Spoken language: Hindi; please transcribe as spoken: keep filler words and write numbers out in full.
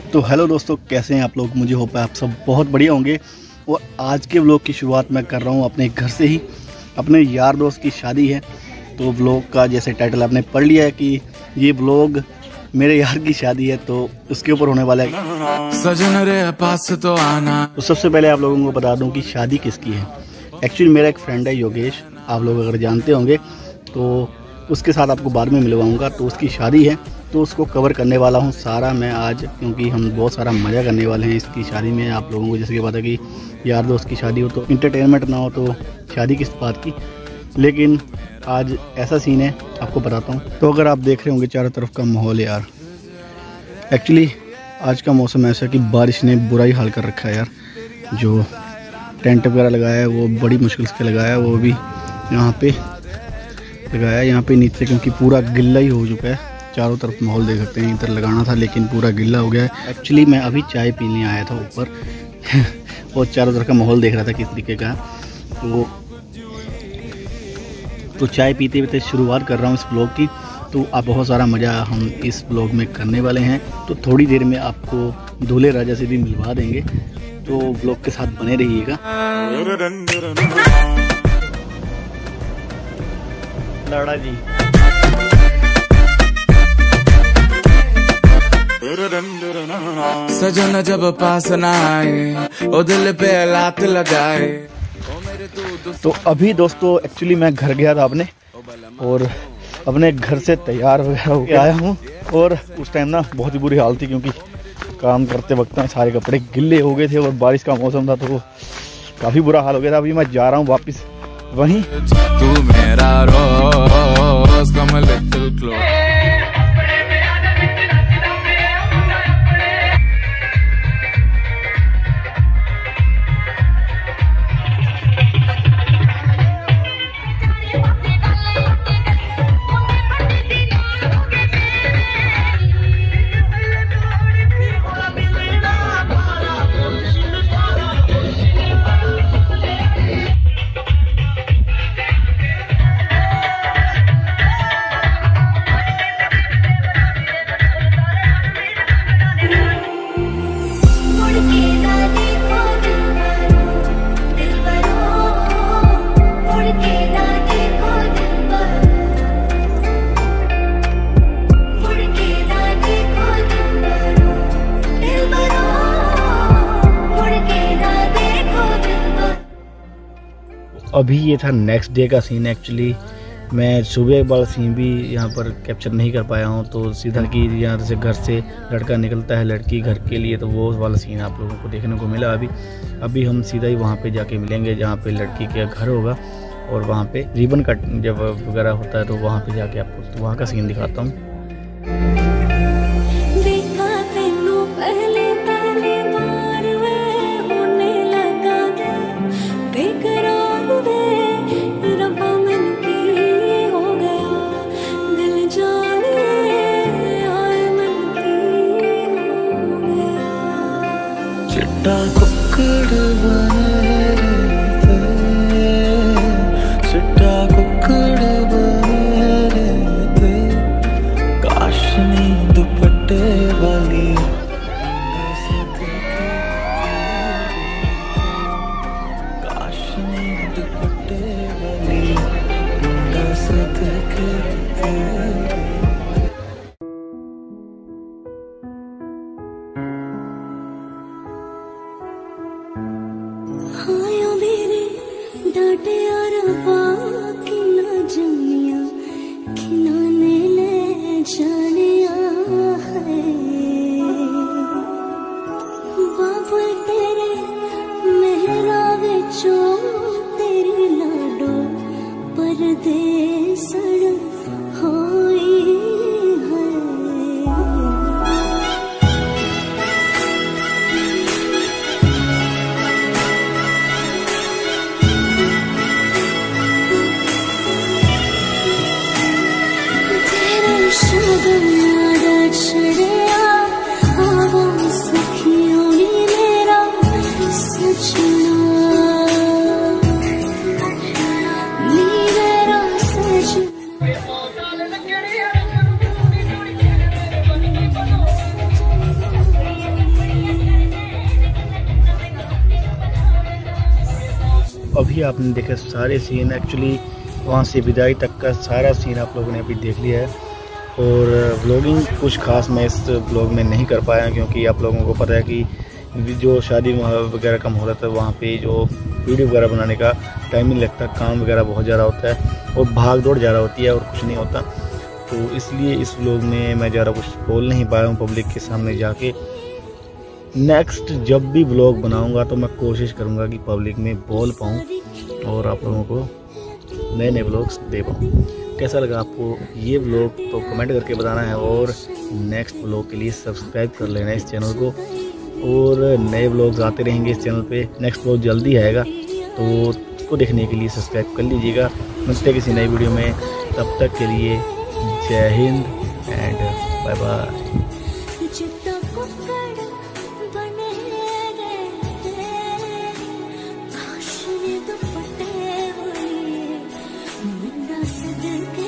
तो हेलो दोस्तों, कैसे हैं आप लोग। मुझे होप है आप सब बहुत बढ़िया होंगे। और आज के व्लॉग की शुरुआत मैं कर रहा हूं अपने घर से ही। अपने यार दोस्त की शादी है, तो व्लॉग का जैसे टाइटल आपने पढ़ लिया है कि ये व्लॉग मेरे यार की शादी है, तो उसके ऊपर होने वाला है। सजन रे पास तो आना। तो सबसे पहले आप लोगों को बता दूं कि शादी किसकी है। एक्चुअली मेरा एक फ्रेंड है योगेश, आप लोग अगर जानते होंगे, तो उसके साथ आपको बाद में मिलवाऊंगा। तो उसकी शादी है, तो उसको कवर करने वाला हूँ सारा मैं आज, क्योंकि हम बहुत सारा मज़ा करने वाले हैं इसकी शादी में। आप लोगों को जैसे कि पता कि यार दोस्त की शादी हो तो इंटरटेनमेंट ना हो तो शादी किस बात की। लेकिन आज ऐसा सीन है, आपको बताता हूँ। तो अगर आप देख रहे होंगे चारों तरफ का माहौल यार, एक्चुअली आज का मौसम ऐसा कि बारिश ने बुरा ही हाल कर रखा है यार। जो टेंट वगैरह लगाया है वो बड़ी मुश्किल से लगाया है, वो भी यहाँ पे लगाया यहाँ पे नीचे, क्योंकि पूरा गिल्ला ही हो चुका है। चारों तरफ माहौल देख सकते हैं, इधर लगाना था लेकिन पूरा गिल्ला हो गया है। एक्चुअली मैं अभी चाय पीने आया था ऊपर और चारों तरफ का माहौल देख रहा था किस तरीके का। तो तो चाय पीते पीते शुरुआत कर रहा हूँ इस ब्लॉग की। तो आप बहुत सारा मज़ा हम इस ब्लॉग में करने वाले हैं। तो थोड़ी देर में आपको दूल्हे राजा से भी मिलवा देंगे, तो ब्लॉग के साथ बने रहिएगा। लाड़ा जी सजन जब पास ना आए ओ दिल पे लात लगाए। तो अभी दोस्तों एक्चुअली मैं घर गया था अपने, और अपने घर से तैयार वगैरह होकर आया हूँ। और उस टाइम ना बहुत ही बुरी हालत थी, क्योंकि काम करते वक्त सारे कपड़े गिल्ले हो गए थे और बारिश का मौसम था, तो काफ़ी बुरा हाल हो गया था। अभी मैं जा रहा हूँ वापस वहीं। तू मेरा रोज कम लिटिल क्लोज। अभी ये था नेक्स्ट डे का सीन। एक्चुअली मैं सुबह वाला सीन भी यहाँ पर कैप्चर नहीं कर पाया हूँ, तो सीधा कि यहाँ से घर से लड़का निकलता है लड़की घर के लिए, तो वो वाला सीन आप लोगों को देखने को मिला। अभी अभी हम सीधा ही वहाँ पे जाके मिलेंगे जहाँ पे लड़की का घर होगा, और वहाँ पे रिबन कट जब वगैरह होता है तो वहाँ पे जाके आपको तो वहाँ का सीन दिखाता हूँ। चिट्टा कुक्कड़ बने थे, चिट्टा कुक्कड़ बने थे, काशनी दुपट्टे वाली। काशनी दुपट्टे वाली मुंडा से देखे डाटे और बाकी ना जमिया खिलाने ले जानिया है। बाबू तेरे मेहरा विचो तेरी लाडो परदेसड़ होई है। अभी आपने देखे सारे सीन, एक्चुअली वहाँ से विदाई तक का सारा सीन आप लोगों ने अभी देख लिया है। और व्लॉगिंग कुछ खास मैं इस व्लॉग में नहीं कर पाया, क्योंकि आप लोगों को पता है कि जो शादी वगैरह का माहौल होता है वहाँ पे जो वीडियो वगैरह बनाने का टाइम नहीं लगता, काम वगैरह बहुत ज़्यादा होता है और भाग दौड़ ज़्यादा होती है और कुछ नहीं होता। तो इसलिए इस व्लॉग में मैं ज़्यादा कुछ बोल नहीं पाया हूँ पब्लिक के सामने जाके। नेक्स्ट जब भी व्लॉग बनाऊँगा तो मैं कोशिश करूँगा कि पब्लिक में बोल पाऊँ और आप लोगों को नए नए व्लॉग्स दे पाऊँ। कैसा लगा आपको ये व्लॉग तो कमेंट करके बताना है, और नेक्स्ट व्लॉग के लिए सब्सक्राइब कर लेना इस चैनल को, और नए व्लॉग्स आते रहेंगे इस चैनल पे। नेक्स्ट व्लॉग जल्दी आएगा तो उसको देखने के लिए सब्सक्राइब कर लीजिएगा। मिलते हैं किसी नई वीडियो में, तब तक के लिए जय हिंद एंड बाय बाय। के